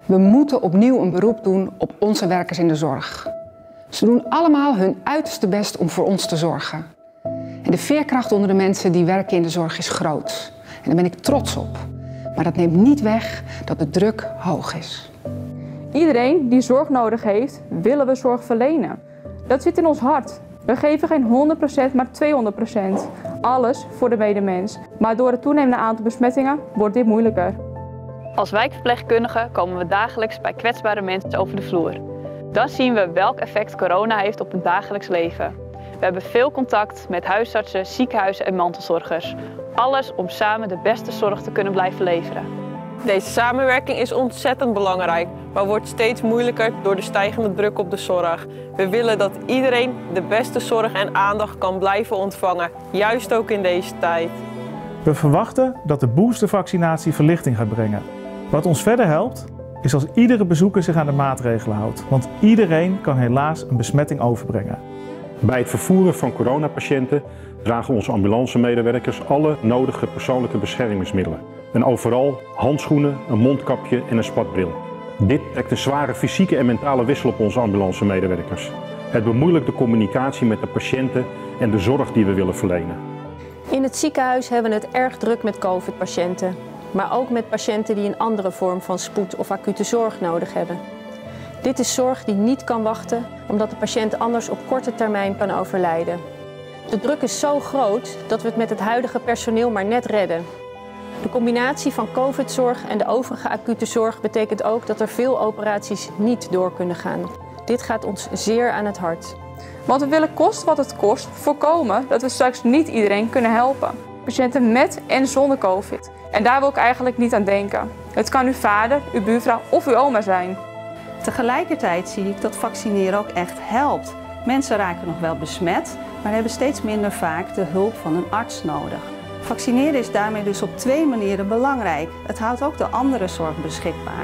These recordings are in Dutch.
We moeten opnieuw een beroep doen op onze werkers in de zorg. Ze doen allemaal hun uiterste best om voor ons te zorgen. En de veerkracht onder de mensen die werken in de zorg is groot. En daar ben ik trots op. Maar dat neemt niet weg dat de druk hoog is. Iedereen die zorg nodig heeft, willen we zorg verlenen. Dat zit in ons hart. We geven geen 100%, maar 200%. Alles voor de medemens. Maar door het toenemende aantal besmettingen wordt dit moeilijker. Als wijkverpleegkundigen komen we dagelijks bij kwetsbare mensen over de vloer. Dan zien we welk effect corona heeft op het dagelijks leven. We hebben veel contact met huisartsen, ziekenhuizen en mantelzorgers. Alles om samen de beste zorg te kunnen blijven leveren. Deze samenwerking is ontzettend belangrijk, maar wordt steeds moeilijker door de stijgende druk op de zorg. We willen dat iedereen de beste zorg en aandacht kan blijven ontvangen, juist ook in deze tijd. We verwachten dat de boostervaccinatie verlichting gaat brengen. Wat ons verder helpt, is als iedere bezoeker zich aan de maatregelen houdt. Want iedereen kan helaas een besmetting overbrengen. Bij het vervoeren van coronapatiënten dragen onze ambulancemedewerkers alle nodige persoonlijke beschermingsmiddelen. En overal handschoenen, een mondkapje en een spatbril. Dit trekt een zware fysieke en mentale wissel op onze ambulancemedewerkers. Het bemoeilijkt de communicatie met de patiënten en de zorg die we willen verlenen. In het ziekenhuis hebben we het erg druk met COVID-patiënten. Maar ook met patiënten die een andere vorm van spoed of acute zorg nodig hebben. Dit is zorg die niet kan wachten, omdat de patiënt anders op korte termijn kan overlijden. De druk is zo groot dat we het met het huidige personeel maar net redden. De combinatie van COVID-zorg en de overige acute zorg betekent ook dat er veel operaties niet door kunnen gaan. Dit gaat ons zeer aan het hart. Want we willen kost wat het kost voorkomen dat we straks niet iedereen kunnen helpen. Patiënten met en zonder COVID. En daar wil ik eigenlijk niet aan denken. Het kan uw vader, uw buurvrouw of uw oma zijn. Tegelijkertijd zie ik dat vaccineren ook echt helpt. Mensen raken nog wel besmet, maar hebben steeds minder vaak de hulp van een arts nodig. Vaccineren is daarmee dus op 2 manieren belangrijk. Het houdt ook de andere zorg beschikbaar.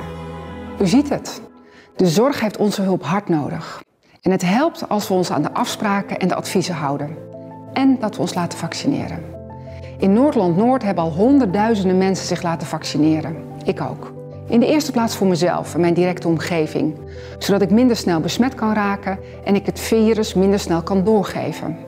U ziet het. De zorg heeft onze hulp hard nodig. En het helpt als we ons aan de afspraken en de adviezen houden. En dat we ons laten vaccineren. In Noordland-Noord hebben al honderdduizenden mensen zich laten vaccineren. Ik ook. In de eerste plaats voor mezelf en mijn directe omgeving. Zodat ik minder snel besmet kan raken en ik het virus minder snel kan doorgeven.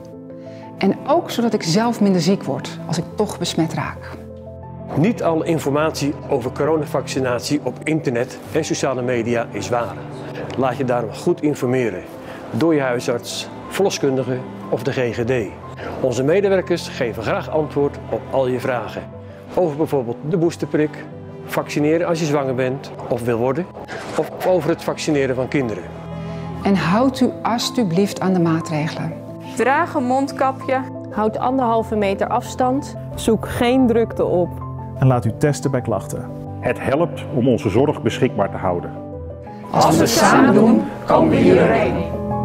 En ook zodat ik zelf minder ziek word als ik toch besmet raak. Niet alle informatie over coronavaccinatie op internet en sociale media is waar. Laat je daarom goed informeren door je huisarts, verloskundige of de GGD. Onze medewerkers geven graag antwoord op al je vragen. Over bijvoorbeeld de boosterprik, vaccineren als je zwanger bent of wil worden, of over het vaccineren van kinderen. En houd u alstublieft aan de maatregelen. Draag een mondkapje. Houd 1,5 meter afstand. Zoek geen drukte op. En laat u testen bij klachten. Het helpt om onze zorg beschikbaar te houden. Als we het samen doen, komen we hierheen.